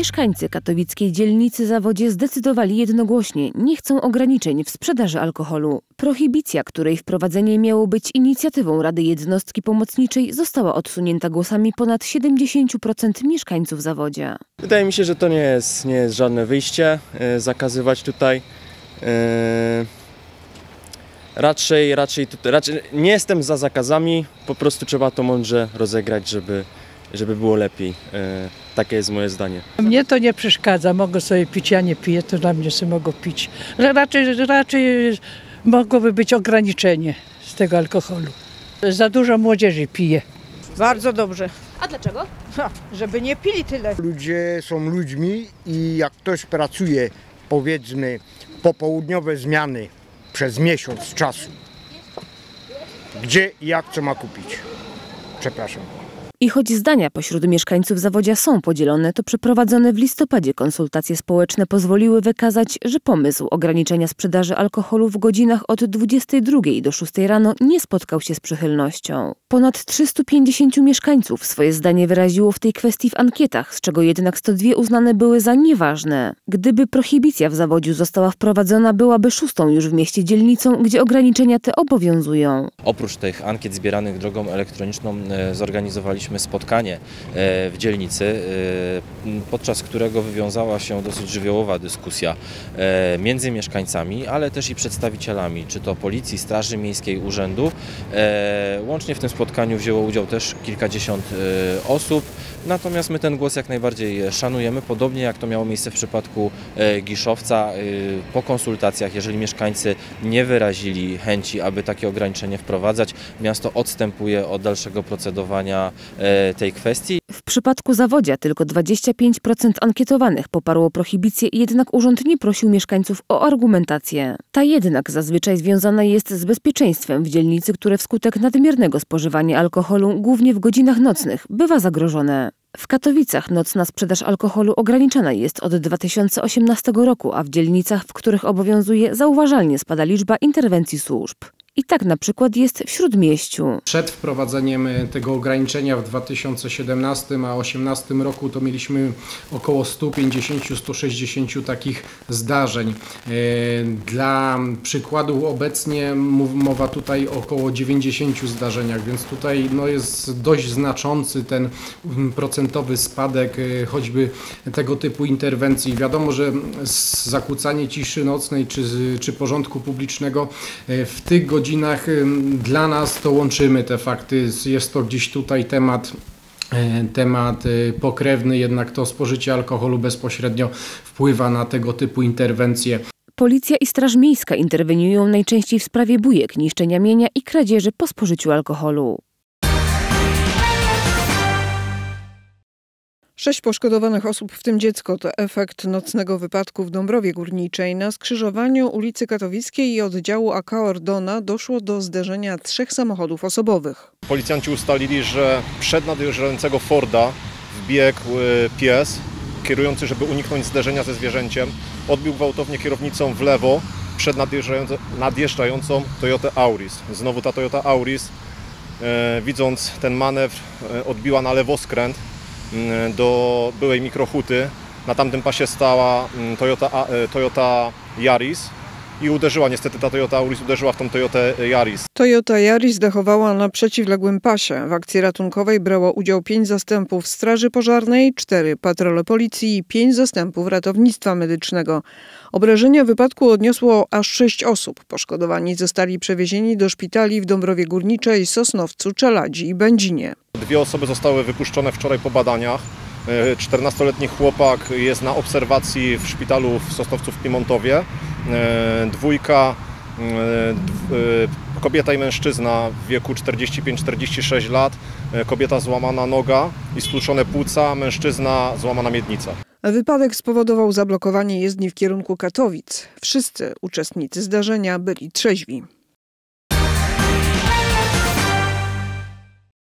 Mieszkańcy katowickiej dzielnicy Zawodzie zdecydowali jednogłośnie, nie chcą ograniczeń w sprzedaży alkoholu. Prohibicja, której wprowadzenie miało być inicjatywą Rady Jednostki Pomocniczej, została odsunięta głosami ponad 70% mieszkańców Zawodzia. Wydaje mi się, że to nie jest żadne wyjście, zakazywać tutaj. Raczej nie jestem za zakazami, po prostu trzeba to mądrze rozegrać, żeby było lepiej. Takie jest moje zdanie. Mnie to nie przeszkadza, mogę sobie pić, ja nie piję, to dla mnie sobie mogą pić. Raczej mogłoby być ograniczenie z tego alkoholu. Za dużo młodzieży pije. Bardzo dobrze. A dlaczego? Żeby nie pili tyle. Ludzie są ludźmi i jak ktoś pracuje, powiedzmy, popołudniowe zmiany przez miesiąc czasu, gdzie i jak co ma kupić? Przepraszam. I choć zdania pośród mieszkańców Zawodzia są podzielone, to przeprowadzone w listopadzie konsultacje społeczne pozwoliły wykazać, że pomysł ograniczenia sprzedaży alkoholu w godzinach od 22 do 6 rano nie spotkał się z przychylnością. Ponad 350 mieszkańców swoje zdanie wyraziło w tej kwestii w ankietach, z czego jednak 102 uznane były za nieważne. Gdyby prohibicja w Zawodziu została wprowadzona, byłaby 6. już w mieście dzielnicą, gdzie ograniczenia te obowiązują. Oprócz tych ankiet zbieranych drogą elektroniczną zorganizowaliśmy spotkanie w dzielnicy, podczas którego wywiązała się dosyć żywiołowa dyskusja między mieszkańcami, ale też i przedstawicielami, czy to policji, straży miejskiej, urzędu. Łącznie w tym spotkaniu wzięło udział też kilkadziesiąt osób, natomiast my ten głos jak najbardziej szanujemy, podobnie jak to miało miejsce w przypadku Giszowca. Po konsultacjach, jeżeli mieszkańcy nie wyrazili chęci, aby takie ograniczenie wprowadzać, miasto odstępuje od dalszego procedowania tej kwestii. W przypadku Zawodzia tylko 25% ankietowanych poparło prohibicję, jednak urząd nie prosił mieszkańców o argumentację. Ta jednak zazwyczaj związana jest z bezpieczeństwem w dzielnicy, które wskutek nadmiernego spożywania alkoholu, głównie w godzinach nocnych, bywa zagrożone. W Katowicach nocna sprzedaż alkoholu ograniczana jest od 2018 roku, a w dzielnicach, w których obowiązuje, zauważalnie spada liczba interwencji służb. I tak na przykład jest w Śródmieściu. Przed wprowadzeniem tego ograniczenia w 2017 a 2018 roku to mieliśmy około 150-160 takich zdarzeń. Dla przykładu obecnie mowa tutaj o około 90 zdarzeniach, więc tutaj jest dość znaczący ten procentowy spadek choćby tego typu interwencji. Wiadomo, że zakłócanie ciszy nocnej czy porządku publicznego w tych godzinach dla nas to łączymy te fakty. Jest to gdzieś tutaj temat pokrewny, jednak to spożycie alkoholu bezpośrednio wpływa na tego typu interwencje. Policja i Straż Miejska interweniują najczęściej w sprawie bujek, niszczenia mienia i kradzieży po spożyciu alkoholu. 6 poszkodowanych osób, w tym dziecko, to efekt nocnego wypadku w Dąbrowie Górniczej. Na skrzyżowaniu ulicy Katowickiej i oddziału AK Ordona doszło do zderzenia 3 samochodów osobowych. Policjanci ustalili, że przed nadjeżdżającego Forda wbiegł pies kierujący, żeby uniknąć zderzenia ze zwierzęciem. Odbił gwałtownie kierownicą w lewo przed nadjeżdżającą Toyotę Auris. Znowu ta Toyota Auris, widząc ten manewr, odbiła na lewoskręt do byłej mikrohuty. Na tamtym pasie stała Toyota Yaris i uderzyła, niestety ta Toyota Auris uderzyła w tą Toyotę Yaris. Toyota Yaris dachowała na przeciwległym pasie. W akcji ratunkowej brało udział 5 zastępów straży pożarnej, 4 patrole policji i 5 zastępów ratownictwa medycznego. Obrażenia wypadku odniosło aż 6 osób. Poszkodowani zostali przewiezieni do szpitali w Dąbrowie Górniczej, Sosnowcu, Czeladzi i Będzinie. 2 osoby zostały wypuszczone wczoraj po badaniach. 14-letni chłopak jest na obserwacji w szpitalu w Sosnowcu w Klimontowie. 2, kobieta i mężczyzna w wieku 45-46 lat. Kobieta złamana noga i stłuczone płuca, mężczyzna złamana miednica. Wypadek spowodował zablokowanie jezdni w kierunku Katowic. Wszyscy uczestnicy zdarzenia byli trzeźwi.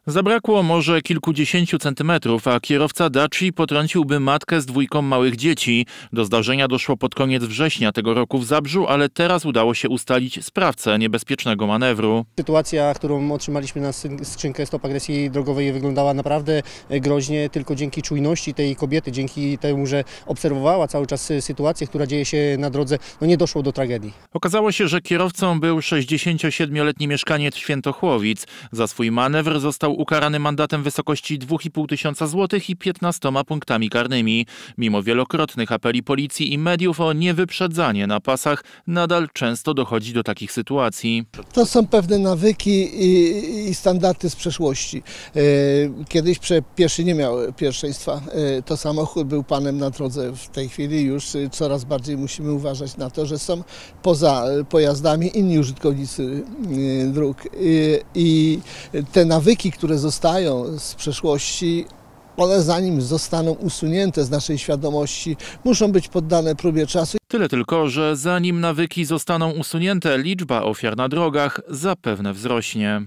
Zabrakło może kilkudziesięciu centymetrów, a kierowca Daci potrąciłby matkę z 2 małych dzieci. Do zdarzenia doszło pod koniec września tego roku w Zabrzu, ale teraz udało się ustalić sprawcę niebezpiecznego manewru. Sytuacja, którą otrzymaliśmy na skrzynkę stop agresji drogowej, wyglądała naprawdę groźnie. Tylko dzięki czujności tej kobiety, dzięki temu, że obserwowała cały czas sytuację, która dzieje się na drodze, nie doszło do tragedii. Okazało się, że kierowcą był 67-letni mieszkaniec Świętochłowic. Za swój manewr został ukarany mandatem w wysokości 2500 zł i 15 punktami karnymi. Mimo wielokrotnych apeli policji i mediów o niewyprzedzanie na pasach, nadal często dochodzi do takich sytuacji. To są pewne nawyki i standardy z przeszłości. Kiedyś pieszy nie miał pierwszeństwa. To samochód był panem na drodze. W tej chwili już coraz bardziej musimy uważać na to, że są poza pojazdami inni użytkownicy dróg. I te nawyki, które zostają z przeszłości, one zanim zostaną usunięte z naszej świadomości, muszą być poddane próbie czasu. Tyle tylko, że zanim nawyki zostaną usunięte, liczba ofiar na drogach zapewne wzrośnie.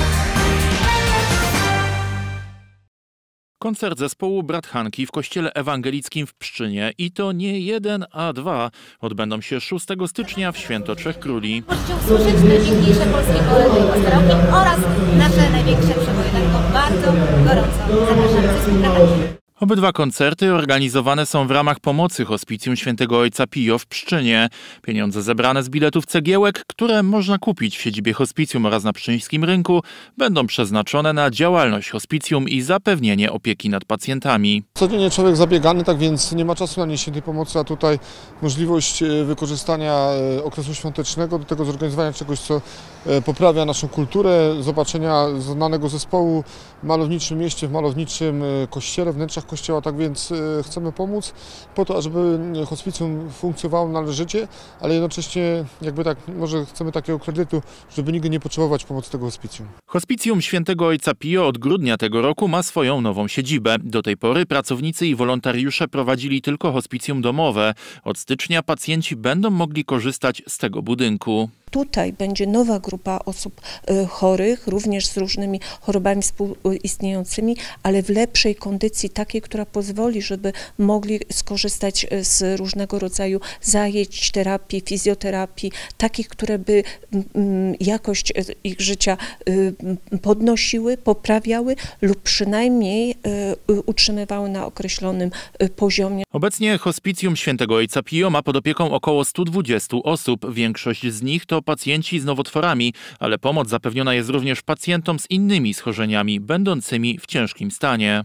Koncert zespołu Brat Hanki w kościele ewangelickim w Pszczynie i to nie 1, a 2 odbędą się 6 stycznia w Święto Trzech Króli. Możecie usłyszeć najpiękniejsze polskie koledy i pasterałki oraz nasze największe przeboje. Dlatego bardzo gorąco zapraszamy zespół Brat Hanki. Obydwa koncerty organizowane są w ramach pomocy Hospicjum Świętego Ojca Pio w Pszczynie. Pieniądze zebrane z biletów cegiełek, które można kupić w siedzibie hospicjum oraz na pszczyńskim rynku, będą przeznaczone na działalność hospicjum i zapewnienie opieki nad pacjentami. Codziennie człowiek zabiegany, tak więc nie ma czasu na niesienie tej pomocy, a tutaj możliwość wykorzystania okresu świątecznego do tego zorganizowania czegoś, co poprawia naszą kulturę, zobaczenia znanego zespołu w malowniczym mieście, w malowniczym kościele, wnętrzach kościoła, tak więc chcemy pomóc po to, żeby hospicjum funkcjonowało należycie, ale jednocześnie może chcemy takiego kredytu, żeby nigdy nie potrzebować pomocy tego hospicjum. Hospicjum Świętego Ojca Pio od grudnia tego roku ma swoją nową siedzibę. Do tej pory pracownicy i wolontariusze prowadzili tylko hospicjum domowe. Od stycznia pacjenci będą mogli korzystać z tego budynku. Tutaj będzie nowa grupa osób chorych, również z różnymi chorobami współistniejącymi, ale w lepszej kondycji, takiej, która pozwoli, żeby mogli skorzystać z różnego rodzaju zajęć, terapii, fizjoterapii, takich, które by jakość ich życia podnosiły, poprawiały lub przynajmniej utrzymywały na określonym poziomie. Obecnie Hospicjum Świętego Ojca Pio ma pod opieką około 120 osób. Większość z nich to pacjenci z nowotworami, ale pomoc zapewniona jest również pacjentom z innymi schorzeniami, będącymi w ciężkim stanie.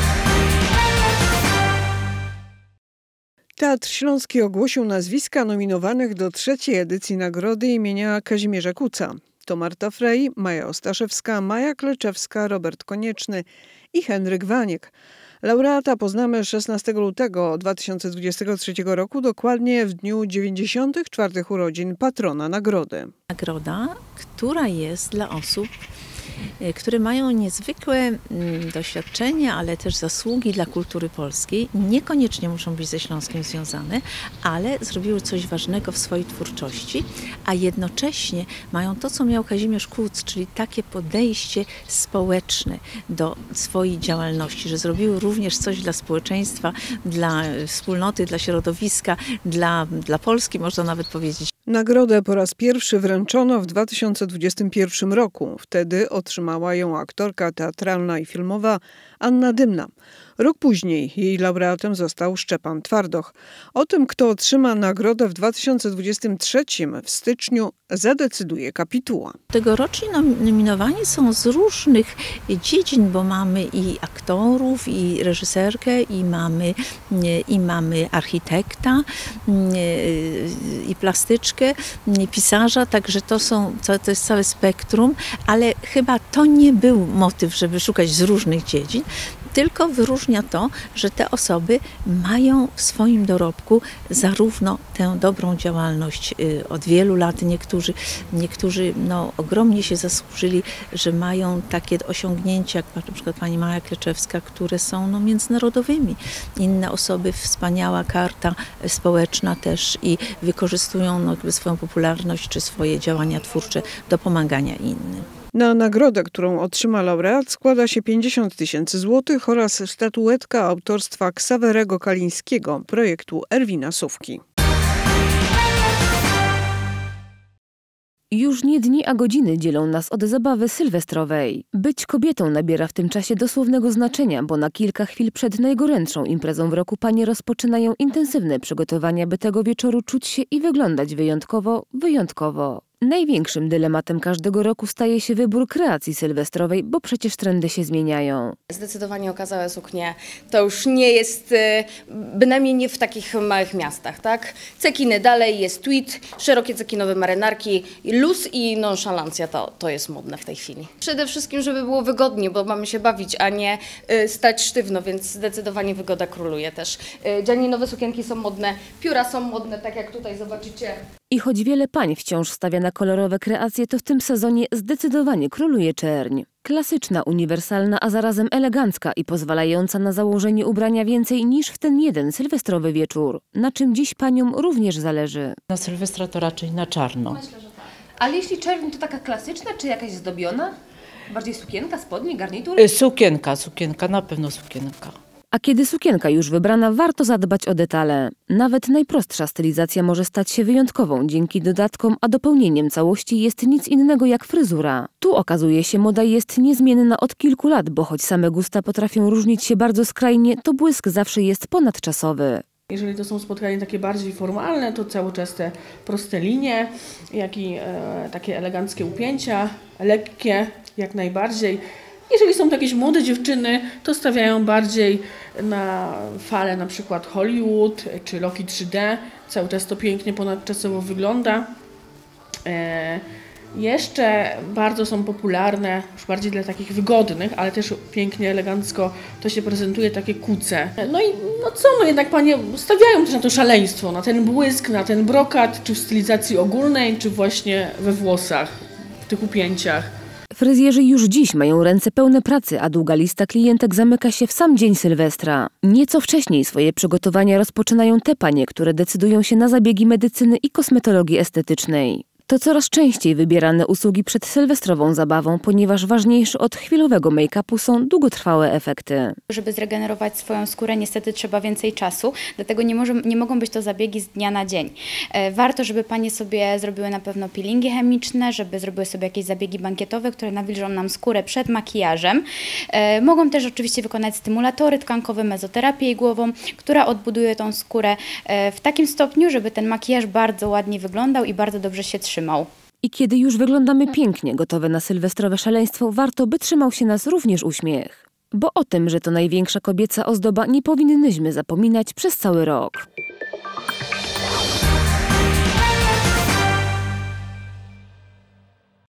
Teatr Śląski ogłosił nazwiska nominowanych do 3. edycji nagrody imienia Kazimierza Kuca. To Marta Frey, Maja Ostaszewska, Maja Kleczewska, Robert Konieczny i Henryk Waniek. Laureata poznamy 16 lutego 2023 roku, dokładnie w dniu 94. urodzin patrona nagrody. Nagroda, która jest dla osób, które mają niezwykłe doświadczenia, ale też zasługi dla kultury polskiej. Niekoniecznie muszą być ze Śląskiem związane, ale zrobiły coś ważnego w swojej twórczości, a jednocześnie mają to, co miał Kazimierz Kuc, czyli takie podejście społeczne do swojej działalności, że zrobiły również coś dla społeczeństwa, dla wspólnoty, dla środowiska, dla Polski, można nawet powiedzieć. Nagrodę po raz pierwszy wręczono w 2021 roku. Wtedy otrzymała ją aktorka teatralna i filmowa Anna Dymna. Rok później jej laureatem został Szczepan Twardoch. O tym, kto otrzyma nagrodę w 2023 w styczniu, zadecyduje kapituła. Tegoroczni nominowani są z różnych dziedzin, bo mamy i aktorów, i reżyserkę, i mamy architekta, i plastyczkę, i pisarza, także to jest całe spektrum, ale chyba to nie był motyw, żeby szukać z różnych dziedzin, tylko wyróżnia to, że te osoby mają w swoim dorobku zarówno tę dobrą działalność od wielu lat, niektórzy ogromnie się zasłużyli, że mają takie osiągnięcia, jak na przykład pani Maja Kleczewska, które są międzynarodowymi. Inne osoby, wspaniała karta społeczna też i wykorzystują swoją popularność czy swoje działania twórcze do pomagania innym. Na nagrodę, którą otrzyma laureat, składa się 50 000 złotych oraz statuetka autorstwa Ksawerego Kalińskiego, projektu Erwina Sówki. Już nie dni, a godziny dzielą nas od zabawy sylwestrowej. Być kobietą nabiera w tym czasie dosłownego znaczenia, bo na kilka chwil przed najgorętszą imprezą w roku panie rozpoczynają intensywne przygotowania, by tego wieczoru czuć się i wyglądać wyjątkowo. Największym dylematem każdego roku staje się wybór kreacji sylwestrowej, bo przecież trendy się zmieniają. Zdecydowanie okazałe suknie to już nie jest, bynajmniej nie w takich małych miastach, tak? Cekiny dalej, jest tweed, szerokie cekinowe marynarki, luz i nonszalancja to jest modne w tej chwili. Przede wszystkim, żeby było wygodnie, bo mamy się bawić, a nie stać sztywno, więc zdecydowanie wygoda króluje też. Dzianinowe sukienki są modne, pióra są modne, tak jak tutaj zobaczycie. I choć wiele pań wciąż stawia na kolorowe kreacje, to w tym sezonie zdecydowanie króluje czerń. Klasyczna, uniwersalna, a zarazem elegancka i pozwalająca na założenie ubrania więcej niż w ten jeden sylwestrowy wieczór, na czym dziś paniom również zależy. Na Sylwestra to raczej na czarno. Myślę, że tak. Ale jeśli czerń, to taka klasyczna, czy jakaś zdobiona? Bardziej sukienka, spodnie, garnitur? Sukienka, na pewno sukienka. A kiedy sukienka już wybrana, warto zadbać o detale. Nawet najprostsza stylizacja może stać się wyjątkową dzięki dodatkom, a dopełnieniem całości jest nic innego jak fryzura. Tu okazuje się, moda jest niezmienna od kilku lat, bo choć same gusta potrafią różnić się bardzo skrajnie, to błysk zawsze jest ponadczasowy. Jeżeli to są spotkania takie bardziej formalne, to cały czas te proste linie, jak i takie eleganckie upięcia, lekkie jak najbardziej. Jeżeli są to jakieś młode dziewczyny, to stawiają bardziej na falę na przykład Hollywood czy Loki 3D. Cały czas to pięknie ponadczasowo wygląda. Jeszcze bardzo są popularne, już bardziej dla takich wygodnych, ale też pięknie, elegancko to się prezentuje, takie kuce. No i jednak panie stawiają też na to szaleństwo, na ten błysk, na ten brokat, czy w stylizacji ogólnej, czy właśnie we włosach, w tych upięciach. Fryzjerzy już dziś mają ręce pełne pracy, a długa lista klientek zamyka się w sam dzień Sylwestra. Nieco wcześniej swoje przygotowania rozpoczynają te panie, które decydują się na zabiegi medycyny i kosmetologii estetycznej. To coraz częściej wybierane usługi przed sylwestrową zabawą, ponieważ ważniejsze od chwilowego make-upu są długotrwałe efekty. Żeby zregenerować swoją skórę, niestety trzeba więcej czasu, dlatego nie mogą być to zabiegi z dnia na dzień. Warto, żeby panie sobie zrobiły na pewno peelingi chemiczne, żeby zrobiły sobie jakieś zabiegi bankietowe, które nawilżą nam skórę przed makijażem. Mogą też oczywiście wykonać stymulatory tkankowe, mezoterapię igłową, która odbuduje tą skórę w takim stopniu, żeby ten makijaż bardzo ładnie wyglądał i bardzo dobrze się trzymał. I kiedy już wyglądamy pięknie, gotowe na sylwestrowe szaleństwo, warto, by trzymał się nas również uśmiech. Bo o tym, że to największa kobieca ozdoba, nie powinnyśmy zapominać przez cały rok.